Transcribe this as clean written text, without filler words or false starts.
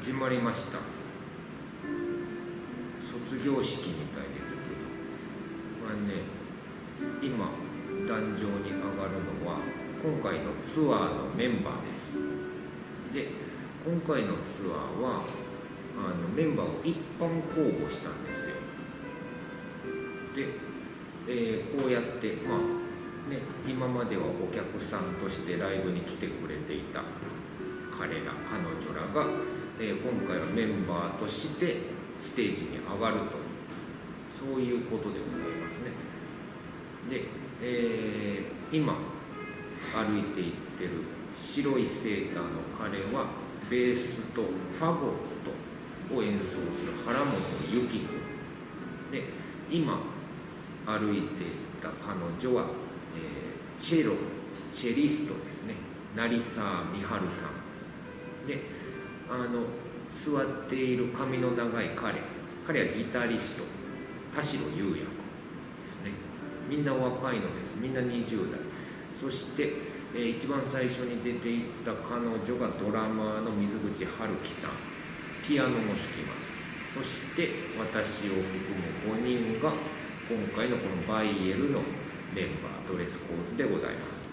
始まりました。卒業式みたいですけど、今壇上に上がるのは今回のツアーのメンバーです。で、今回のツアーはメンバーを一般公募したんですよ。で、こうやって今まではお客さんとしてライブに来てくれていた彼女らが、今回はメンバーとしてステージに上がると、そういうことでございますね。で、今歩いていってる白いセーターの彼はベースとファゴットを演奏する原本由紀君で、今歩いていった彼女は、チェリストですね、成沢美春さんで、座っている髪の長い彼はギタリスト田代裕也君ですね。みんな若いのです。みんな20代。そして、一番最初に出ていった彼女がドラマーの水口春樹さん、ピアノも弾きます。そして私を含む5人が今回のこのバイエルのメンバー、ドレスコーズでございます。